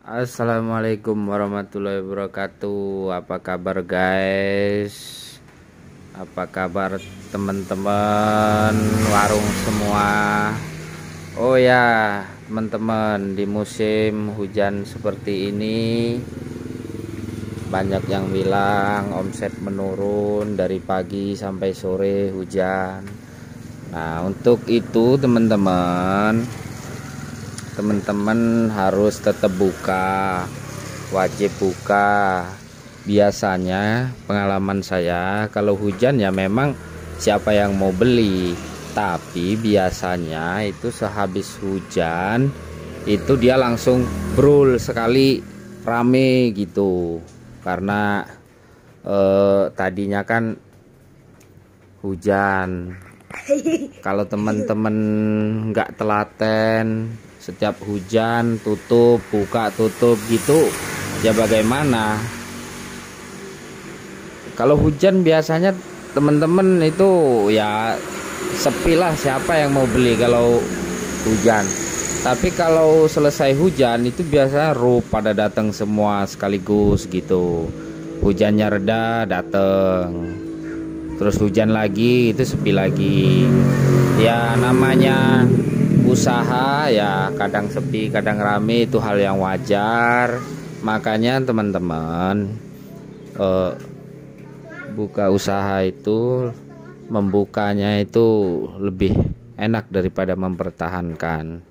Assalamualaikum warahmatullahi wabarakatuh. Apa kabar guys? Apa kabar teman-teman warung semua? Oh ya teman-teman, di musim hujan seperti ini banyak yang bilang omset menurun dari pagi sampai sore hujan. Nah untuk itu teman-teman harus tetap buka, wajib buka. Biasanya pengalaman saya kalau hujan ya memang siapa yang mau beli, tapi biasanya itu sehabis hujan itu dia langsung brul sekali, rame gitu, karena tadinya kan hujan. Kalau teman-teman nggak telaten, setiap hujan tutup buka tutup gitu ya bagaimana? Kalau hujan biasanya teman-teman itu ya sepi lah, siapa yang mau beli kalau hujan. Tapi kalau selesai hujan itu biasanya pada datang semua sekaligus gitu. Hujannya reda datang, terus hujan lagi itu sepi lagi. Ya namanya usaha ya, kadang sepi kadang rame, itu hal yang wajar. Makanya teman-teman buka usaha itu, membukanya itu lebih enak daripada mempertahankan.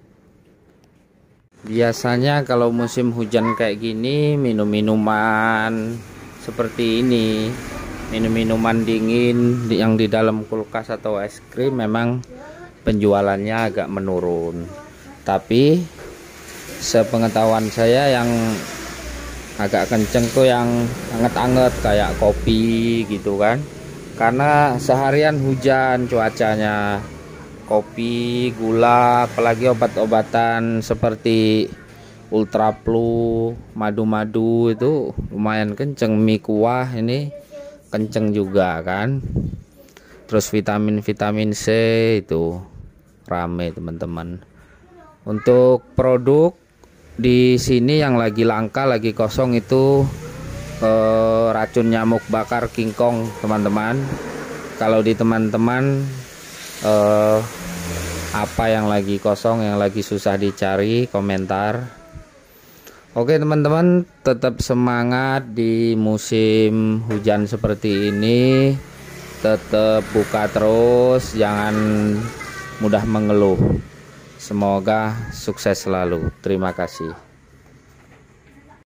Biasanya kalau musim hujan kayak gini, minum-minuman seperti ini, minum-minuman dingin yang di dalam kulkas atau es krim memang penjualannya agak menurun. Tapi sepengetahuan saya yang agak kenceng tuh yang anget-anget kayak kopi gitu kan, karena seharian hujan cuacanya. Kopi, gula, apalagi obat-obatan seperti ultraplu, madu-madu itu lumayan kenceng. Mie kuah ini kenceng juga kan. Terus vitamin C itu rame teman-teman. Untuk produk di sini yang lagi langka, lagi kosong itu racun nyamuk bakar King Kong teman-teman. Kalau di teman-teman apa yang lagi kosong, yang lagi susah dicari, komentar. Oke teman-teman, tetap semangat di musim hujan seperti ini. Tetap buka terus, jangan mudah mengeluh. Semoga sukses selalu. Terima kasih.